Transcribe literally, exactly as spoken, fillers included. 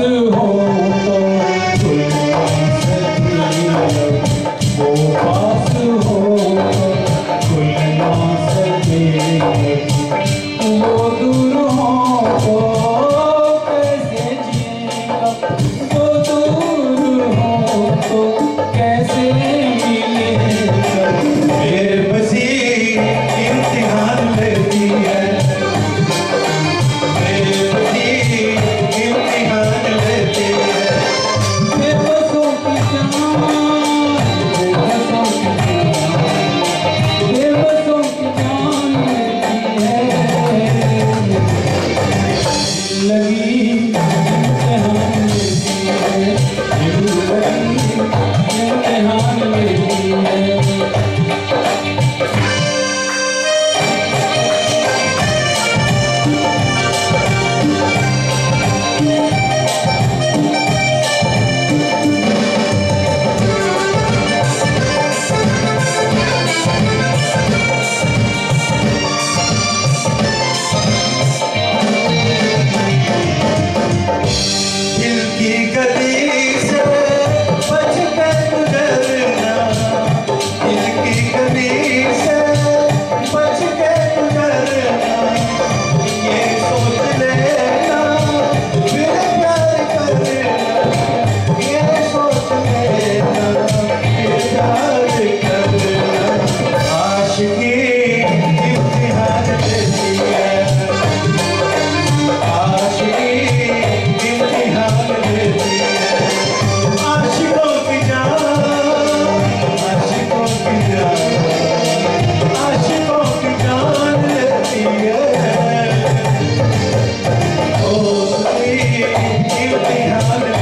हो तो कोई ना सकती, वो पास हो तो कोई ना सकती, वो दूर हो तो कैसे जिएगा, वो दूर हो तो कैसे मिलेगा। बेबसी इम्तिहान लेती है, बेबसी इम्तिहान लेती है, बेबसों की जान, बेबसों की जान, बेबसों की जान लेती है। लगी इम्तिहान लेती है, लगी इम्तिहान लेती है। दिल की गली से बच कर गुजरना, दिल की गली से बच कर गुजरना, ये सोच लेना फिर प्यार करना, ये सोच लेना फिर प्यार करना। आशिकी इम्तिहान लेती है, आशिकी इम्तिहान लेती है। आशिकों की जान, आशिकों की जान, आशिकों की जान लेती है। ओ इम्तिहान